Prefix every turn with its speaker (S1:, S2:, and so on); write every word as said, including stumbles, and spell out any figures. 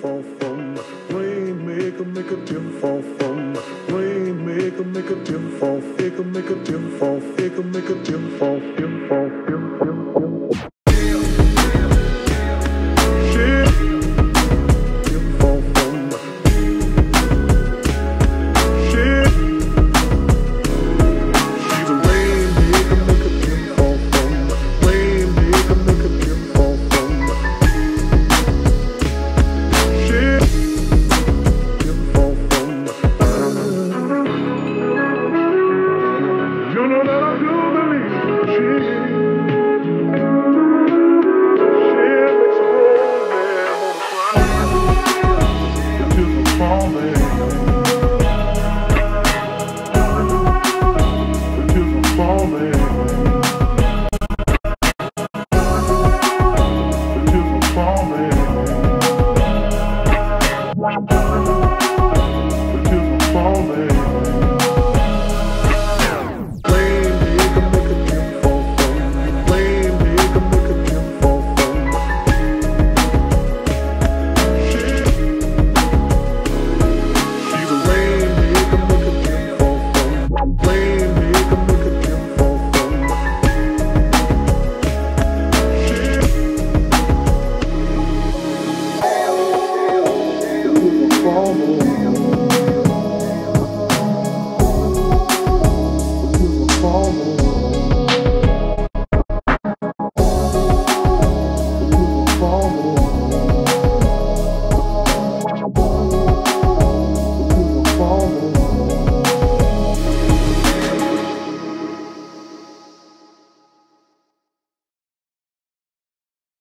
S1: fall from rainmaker, make a tear fall from rainmaker, make a tear fall, fake make a tear fall, fake make a tear fall, tear fall, tear, tear, tear.